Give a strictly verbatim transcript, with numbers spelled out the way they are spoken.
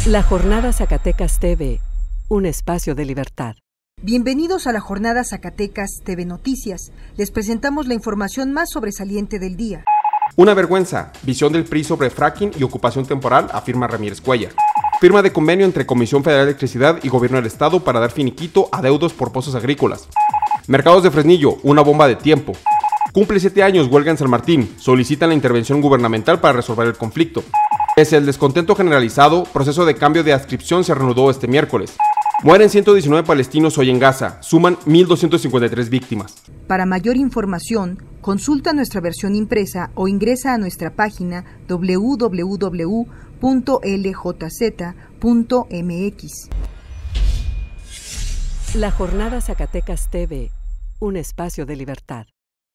La Jornada Zacatecas T V, un espacio de libertad. Bienvenidos a la Jornada Zacatecas T V Noticias. Les presentamos la información más sobresaliente del día. Una vergüenza, visión del P R I sobre fracking y ocupación temporal, afirma Ramírez Cuellar. Firma de convenio entre Comisión Federal de Electricidad y Gobierno del Estado para dar finiquito a deudos por pozos agrícolas. Mercados de Fresnillo, una bomba de tiempo. Cumple siete años huelga en San Martín, solicitan la intervención gubernamental para resolver el conflicto. Pese al descontento generalizado, proceso de cambio de adscripción se reanudó este miércoles. Mueren ciento diecinueve palestinos hoy en Gaza, suman mil doscientas cincuenta y tres víctimas. Para mayor información, consulta nuestra versión impresa o ingresa a nuestra página doble u doble u doble u punto l j z punto m x. La Jornada Zacatecas T V, un espacio de libertad.